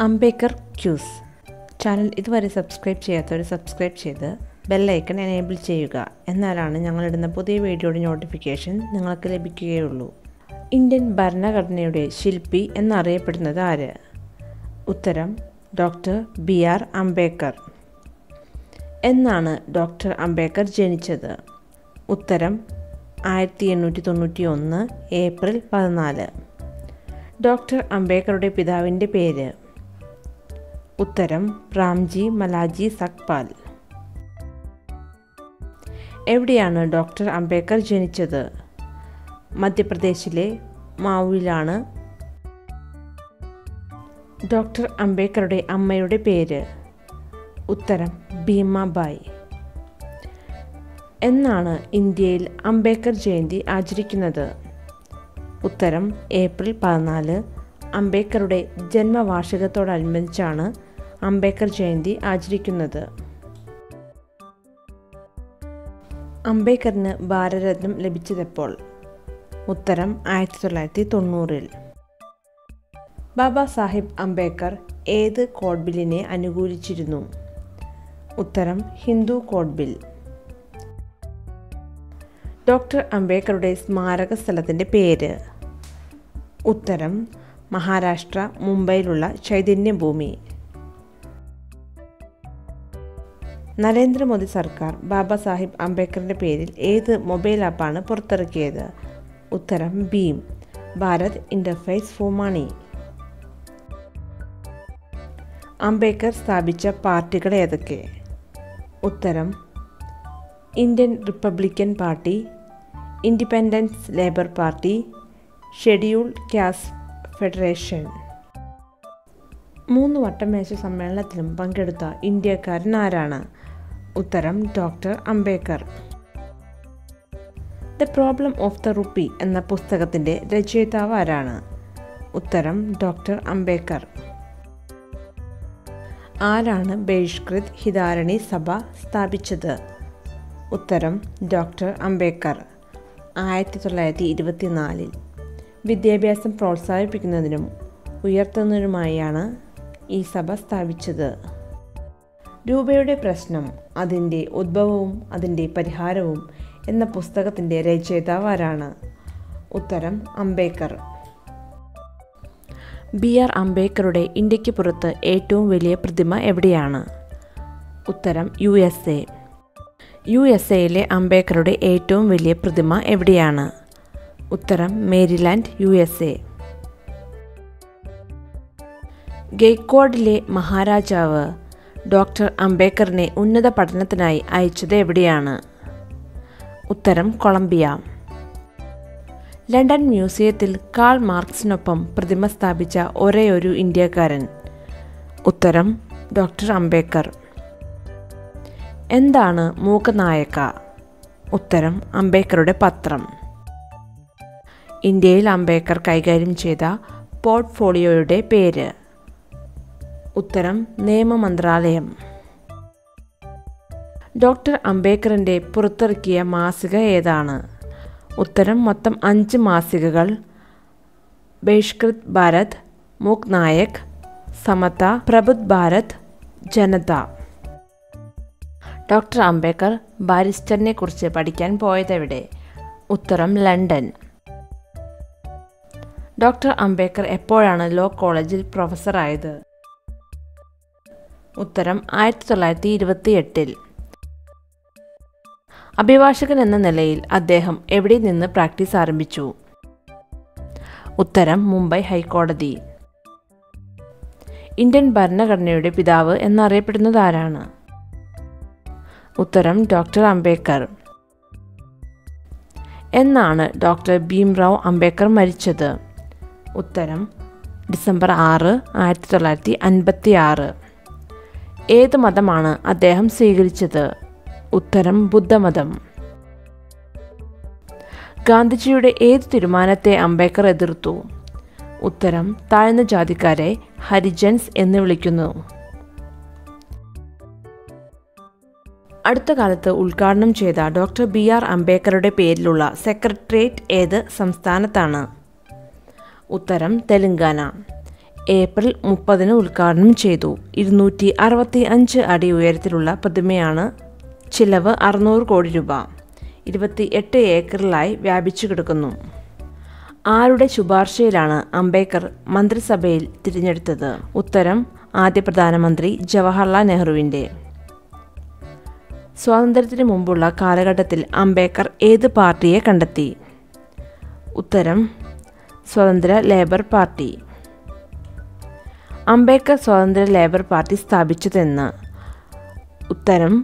അംബേദ്കർ ക്യൂസ് ചാനൽ ഇതുവരെ സബ്സ്ക്രൈബ് ചെയ്യാത്തവർ സബ്സ്ക്രൈബ് ചെയ്ത് ബെല്ലൈക്കൺ എനേബിൾ ചെയ്യുക. എന്നാലാണ് ഞങ്ങളിടുന്ന പുതിയ വീഡിയോയുടെ നോട്ടിഫിക്കേഷൻ നിങ്ങൾക്ക് ലഭിക്കുകയുള്ളൂ. ഇന്ത്യൻ ഭരണഘടനയുടെ ശില്പി എന്നറിയപ്പെടുന്നത് ആര്? ഉത്തരം ഡോക്ടർ BR അംബേദ്കർ. എന്നാണ് ഡോക്ടർ അംബേദ്കർ ജനിച്ചത്? ഉത്തരം 1891 ഏപ്രിൽ 14. ഡോക്ടർ അംബേദ്കറുടെ പിതാവിൻ്റെ പേര്? ഉത്തരം റാംജി മലാജി സക്പാൽ. എവിടെയാണ് ഡോക്ടർ അംബേദ്കർ ജനിച്ചത്? മധ്യപ്രദേശിലെ മാവുവിലാണ്. ഡോക്ടർ അംബേദ്കറുടെ അമ്മയുടെ പേര്? ഉത്തരം ഭീമാബായി. എന്നാണ് ഇന്ത്യയിൽ അംബേദ്കർ ജയന്തി ആചരിക്കുന്നത്? ഉത്തരം ഏപ്രിൽ 14. അംബേദ്കറുടെ ജന്മവാർഷികത്തോടനുബന്ധിച്ചാണ് അംബേദ്കർ ജയന്തി ആചരിക്കുന്നത്. അംബേദ്കറിന് ഭാരതരത്നം ലഭിച്ചതെപ്പോൾ? ഉത്തരം 1990. ബാബാ സാഹിബ് അംബേദ്കർ ഏത് കോഡ് ബില്ലിനെ അനുകൂലിച്ചിരുന്നു? ഉത്തരം ഹിന്ദു കോഡ് ബിൽ. ഡോക്ടർ അംബേദ്കറുടെ സ്മാരക സ്ഥലത്തിൻ്റെ പേര്? ഉത്തരം മഹാരാഷ്ട്ര മുംബൈയിലുള്ള ചൈതന്യഭൂമി. നരേന്ദ്രമോദി സർക്കാർ ബാബാ സാഹിബ് അംബേദ്കറിൻ്റെ പേരിൽ ഏത് മൊബൈൽ ആപ്പാണ് പുറത്തിറക്കിയത്? ഉത്തരം ഭീം, Bharat interface for money. Ambedkar സ്ഥാപിച്ച പാർട്ടികൾ ഏതൊക്കെ? ഉത്തരം Indian republican party, independence labour party, scheduled caste federation. 3 വട്ടമേശ സമ്മേളനത്തിലും പങ്കെടുത്ത ഇന്ത്യക്കാരൻ ആരാണ്? ഉത്തരം doctor Ambedkar. The problem of the rupee എന്ന പുസ്തകത്തിൻ്റെ രചയിതാവ് ആരാണ്? ഉത്തരം ഡോക്ടർ അംബേദ്കർ. ആരാണ് ബഹിഷ്കൃത് ഹിതാരണി സഭ സ്ഥാപിച്ചത്? ഉത്തരം ഡോക്ടർ അംബേദ്കർ 1924. വിദ്യാഭ്യാസം പ്രോത്സാഹിപ്പിക്കുന്നതിനും ഉയർത്തുന്നതിനുമായാണ് ഈ സഭ സ്ഥാപിച്ചത്. രൂപയുടെ പ്രശ്നം, അതിൻ്റെ ഉദ്ഭവവും അതിൻ്റെ പരിഹാരവും എന്ന പുസ്തകത്തിൻ്റെ രചയിതാവ് ആരാണ്? ഉത്തരം അംബേദ്കർ. BR അംബേദ്കറുടെ ഇന്ത്യക്ക് പുറത്ത് ഏറ്റവും വലിയ പ്രതിമ എവിടെയാണ്? ഉത്തരം USA. USAയിലെ അംബേദ്കറുടെ ഏറ്റവും വലിയ പ്രതിമ എവിടെയാണ്? ഉത്തരം മേരിലാൻഡ്, USA. ഗെയ്ക്വാഡിലെ മഹാരാജാവ് ഡോക്ടർ അംബേദ്കറിനെ ഉന്നത പഠനത്തിനായി അയച്ചത് എവിടെയാണ്? ഉത്തരം കൊളംബിയ. ലണ്ടൻ മ്യൂസിയത്തിൽ കാൾ മാർക്സിനൊപ്പം പ്രതിമ സ്ഥാപിച്ച ഒരേയൊരു ഇന്ത്യക്കാരൻ? ഉത്തരം ഡോക്ടർ അംബേദ്കർ. എന്താണ് മൂകനായക? ഉത്തരം അംബേദ്കറുടെ പത്രം. ഇന്ത്യയിൽ അംബേദ്കർ കൈകാര്യം ചെയ്ത പോർട്ട്ഫോളിയോയുടെ പേര്? ഉത്തരം നിയമ മന്ത്രാലയം. ഡോക്ടർ അംബേദ്കറിൻ്റെ പുറത്തിറക്കിയ മാസിക ഏതാണ്? ഉത്തരം മൊത്തം 5 മാസികകൾ: ബഹിഷ്കൃത് ഭാരത്, മൂക് നായക്, സമത, പ്രബുദ്ധ ഭാരത്, ജനത. ഡോക്ടർ അംബേദ്കർ ബാരിസ്റ്ററിനെ കുറിച്ച് പഠിക്കാൻ പോയതെവിടെ? ഉത്തരം ലണ്ടൻ. ഡോക്ടർ അംബേദ്കർ എപ്പോഴാണ് ലോ കോളേജിൽ പ്രൊഫസറായത്? ഉത്തരം 1928. അഭിഭാഷകൻ എന്ന നിലയിൽ അദ്ദേഹം എവിടെ നിന്ന് പ്രാക്ടീസ് ആരംഭിച്ചു? ഉത്തരം മുംബൈ ഹൈക്കോടതി. ഇന്ത്യൻ ഭരണഘടനയുടെ പിതാവ് എന്നറിയപ്പെടുന്നത് ആരാണ്? ഉത്തരം ഡോക്ടർ അംബേദ്കർ. എന്നാണ് ഡോക്ടർ ഭീംറാവ് അംബേദ്കർ മരിച്ചത്? ഉത്തരം ഡിസംബർ 6, 1956. ഏത് മതമാണ് അദ്ദേഹം സ്വീകരിച്ചത്? ഉത്തരം ബുദ്ധമതം. ഗാന്ധിജിയുടെ ഏത് തീരുമാനത്തെ അംബേദ്കർ എതിർത്തു? ഉത്തരം താഴ്ന്ന ജാതിക്കാരെ ഹരിജൻസ് എന്ന് വിളിക്കുന്നു. അടുത്ത കാലത്ത് ഉദ്ഘാടനം ചെയ്ത ഡോക്ടർ BR അംബേദ്കറുടെ പേരിലുള്ള സെക്രട്ടേറിയറ്റ് ഏത് സംസ്ഥാനത്താണ്? ഉത്തരം തെലങ്കാന. ഏപ്രിൽ 30 ഉദ്ഘാടനം ചെയ്തു. 265 അടി ഉയരത്തിലുള്ള പ്രതിമയാണ്. ചിലവ് 600 കോടി രൂപ. 28 ഏക്കറിലായി വ്യാപിച്ചു കിടക്കുന്നു. ആരുടെ ശുപാർശയിലാണ് അംബേദ്കർ മന്ത്രിസഭയിൽ തിരഞ്ഞെടുത്തത്? ഉത്തരം ആദ്യ പ്രധാനമന്ത്രി ജവഹർലാൽ നെഹ്റുവിൻ്റെ. സ്വാതന്ത്ര്യത്തിന് മുമ്പുള്ള കാലഘട്ടത്തിൽ അംബേദ്കർ ഏത് പാർട്ടിയെ കണ്ടെത്തി? ഉത്തരം സ്വതന്ത്ര ലേബർ പാർട്ടി. അംബേദ്കർ സ്വതന്ത്ര ലേബർ പാർട്ടി സ്ഥാപിച്ചതെന്ന്? ഉത്തരം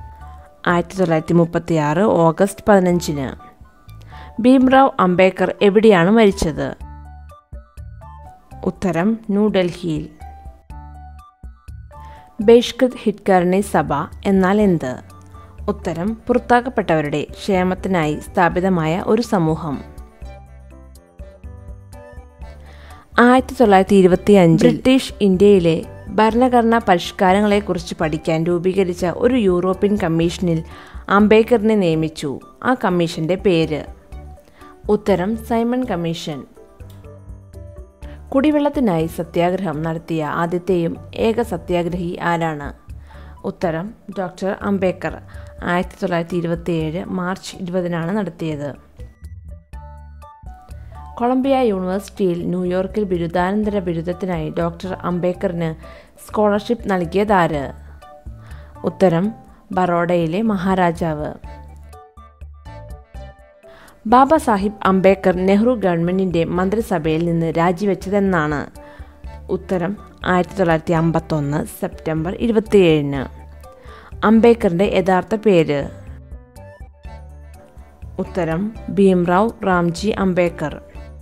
1936 ഓഗസ്റ്റ് 15. ഭീംറാവ് അംബേദ്കർ എവിടെയാണ് മരിച്ചത്? ഉത്തരം ന്യൂഡൽഹിയിൽ. ബഹിഷ്കൃത് ഹിറ്റ്കർണി സഭ എന്നാൽ എന്ത്? ഉത്തരം പുറത്താക്കപ്പെട്ടവരുടെ ക്ഷേമത്തിനായി സ്ഥാപിതമായ ഒരു സമൂഹം. 1925 ബ്രിട്ടീഷ് ഇന്ത്യയിലെ ഭരണഘടനാ പരിഷ്കാരങ്ങളെക്കുറിച്ച് പഠിക്കാൻ രൂപീകരിച്ച ഒരു യൂറോപ്യൻ കമ്മീഷനിൽ അംബേദ്കറിനെ നിയമിച്ചു. ആ കമ്മീഷന്റെ പേര്? ഉത്തരം സൈമൺ കമ്മീഷൻ. കുടിവെള്ളത്തിനായി സത്യാഗ്രഹം നടത്തിയ ആദ്യത്തെയും ഏക സത്യാഗ്രഹി ആരാണ്? ഉത്തരം ഡോക്ടർ അംബേദ്കർ. 1927 മാർച്ച് 20 നടത്തിയത്. കൊളംബിയ യൂണിവേഴ്സിറ്റിയിൽ ന്യൂയോർക്കിൽ ബിരുദാനന്തര ബിരുദത്തിനായി ഡോക്ടർ അംബേദ്കറിന് സ്കോളർഷിപ്പ് നൽകിയതാര്? ഉത്തരം ബറോഡയിലെ മഹാരാജാവ്. ബാബ സാഹിബ് അംബേദ്കർ നെഹ്റു ഗവൺമെൻറ്റിൻ്റെ മന്ത്രിസഭയിൽ നിന്ന് രാജിവെച്ചതെന്നാണ്? ഉത്തരം 1951 സെപ്റ്റംബർ 27. അംബേദ്കറിൻ്റെ യഥാർത്ഥ പേര്? ഉത്തരം ഭീംറാവ് റാംജി അംബേദ്കർ.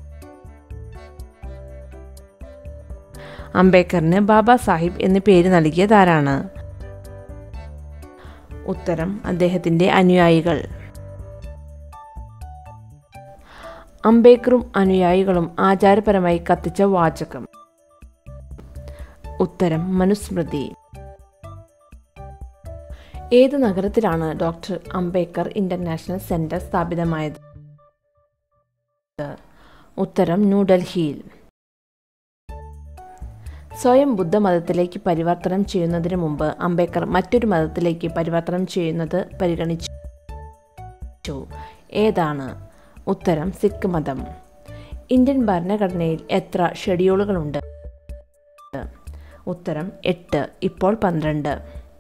അംബേദ്കറിന് ബാബ സാഹിബ് എന്ന് പേര് നൽകിയതാരാണ്? ഉത്തരം അദ്ദേഹത്തിൻ്റെ അനുയായികൾ. അംബേദ്കറും അനുയായികളും ആചാരപരമായി കത്തിച്ച വാചകം? ഉത്തരം മനുസ്മൃതി. ഏത് നഗരത്തിലാണ് ഡോക്ടർ അംബേദ്കർ ഇന്റർനാഷണൽ സെന്റർ സ്ഥാപിതമായത്? ഉത്തരം ന്യൂഡൽഹിയിൽ. സ്വയം ബുദ്ധമതത്തിലേക്ക് പരിവർത്തനം ചെയ്യുന്നതിന് മുമ്പ് അംബേദ്കർ മറ്റൊരു മതത്തിലേക്ക് പരിവർത്തനം ചെയ്യുന്നത് പരിഗണിച്ചു. ഏതാണ്? ഉത്തരം സിഖ് മതം. ഇന്ത്യൻ ഭരണഘടനയിൽ എത്ര ഷെഡ്യൂളുകളുണ്ട്? ഉത്തരം 8, ഇപ്പോൾ 12.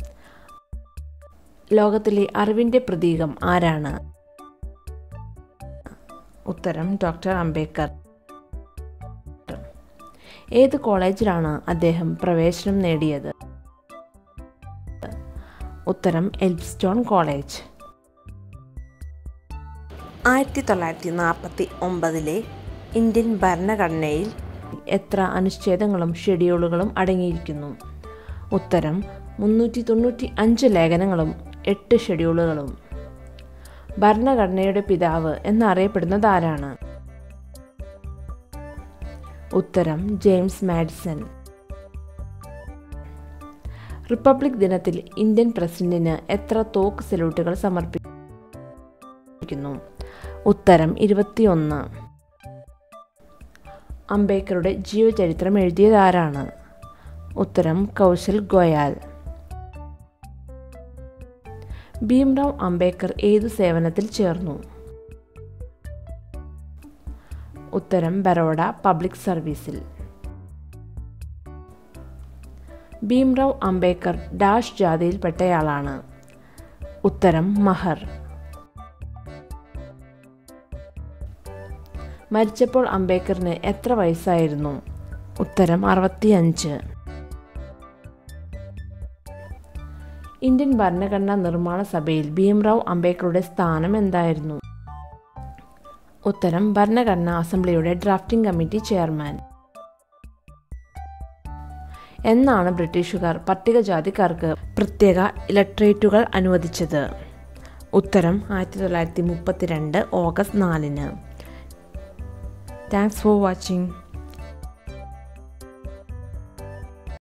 ലോകത്തിലെ അറിവിൻ്റെ പ്രതീകം ആരാണ്? ഉത്തരം ഡോക്ടർ അംബേദ്കർ. ഏത് കോളേജിലാണ് അദ്ദേഹം പ്രവേശനം നേടിയത്? ഉത്തരം എൽഫ്സ്റ്റോൺ കോളേജ്. 1949 ഇന്ത്യൻ ഭരണഘടനയിൽ എത്ര അനുച്ഛേദങ്ങളും ഷെഡ്യൂളുകളും അടങ്ങിയിരിക്കുന്നു? ഉത്തരം 395 ലേഖനങ്ങളും 8 ഷെഡ്യൂളുകളും. ഭരണഘടനയുടെ പിതാവ് എന്നറിയപ്പെടുന്നത് ആരാണ്? ഉത്തരം ജെയിംസ് മാഡിസൺ. റിപ്പബ്ലിക് ദിനത്തിൽ ഇന്ത്യൻ പ്രസിഡന്റിന് എത്ര തോക്ക് സല്യൂട്ടുകൾ സമർപ്പിക്കുന്നു? ഉത്തരം 21. അംബേദ്കറുടെ ജീവചരിത്രം എഴുതിയത് ആരാണ്? ഉത്തരം കൗശൽ ഗോയൽ. ഭീംറാവ് അംബേദ്കർ ഏതു സേവനത്തിൽ ചേർന്നു? ഉത്തരം ബറോഡ പബ്ലിക് സർവീസിൽ. ഭീംറാവ് അംബേദ്കർ ഡാഷ് ജാതിയിൽപ്പെട്ടയാളാണ്? ഉത്തരം മഹർ. മരിച്ചപ്പോൾ അംബേദ്കറിന് എത്ര വയസ്സായിരുന്നു? ഉത്തരം 65. ഇന്ത്യൻ ഭരണഘടനാ നിർമ്മാണ സഭയിൽ ഭീംറാവ് അംബേദ്കറുടെ സ്ഥാനം എന്തായിരുന്നു? ഉത്തരം ഭരണഘടനാ അസംബ്ലിയുടെ ഡ്രാഫ്റ്റിംഗ് കമ്മിറ്റി ചെയർമാൻ. എന്നാണ് ബ്രിട്ടീഷുകാർ പട്ടികജാതിക്കാർക്ക് പ്രത്യേക ഇലക്ടറേറ്റുകൾ അനുവദിച്ചത്? ഉത്തരം 1932 ഓഗസ്റ്റ് 4. Thanks for watching.